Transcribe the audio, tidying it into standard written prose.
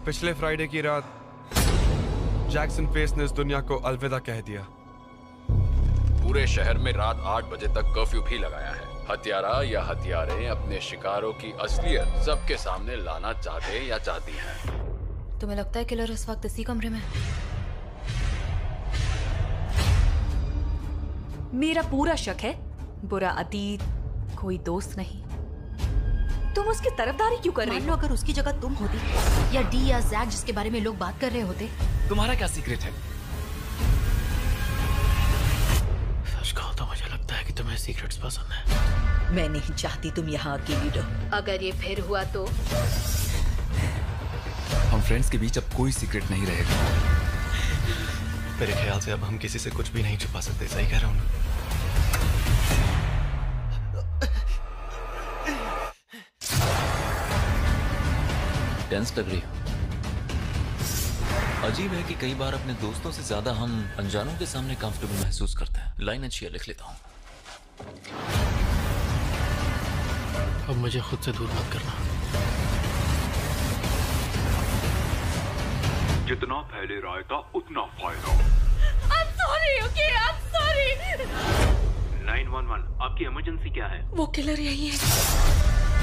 पिछले फ्राइडे की रात जैक्सन फेस ने इस दुनिया को अलविदा कह दिया। पूरे शहर में रात 8 बजे तक कर्फ्यू भी लगाया है। हत्यारा या हत्यारे अपने शिकारों की असलियत सबके सामने लाना चाहते या चाहती हैं। तुम्हें लगता है किलर इस वक्त इसी कमरे में? मेरा पूरा शक है बुरा अतीत, कोई दोस्त नहीं। तुम उसकी तरफदारी क्यों कर रही हो? मान लो अगर उसकी जगह तुम होती या डी या जैक जिसके बारे में लोग बात कर रहे होते। तुम्हारा क्या सीक्रेट है? सच कहो तो मुझे लगता है कि तुम्हें सीक्रेट्स पसंद है। मैं नहीं चाहती तुम यहाँ अकेली रहो। अगर ये फिर हुआ तो? हम फ्रेंड्स के बीच अब कोई सीक्रेट नहीं रहेगा। मेरे ख्याल से अब हम किसी से कुछ भी नहीं छुपा सकते। सही कह रहा हूँ ना? टेंस लग रही हो। अजीब है कि कई बार अपने दोस्तों से ज्यादा हम अनजानों के सामने कंफर्टेबल महसूस करते हैं। लाइन अच्छी है, लिख लेता हूँ। अब मुझे खुद से दूर मत करना। जितना पहले रायता उतना फायदा। I'm sorry, okay, I'm sorry। 911, आपकी इमरजेंसी क्या है? वो किलर यही है।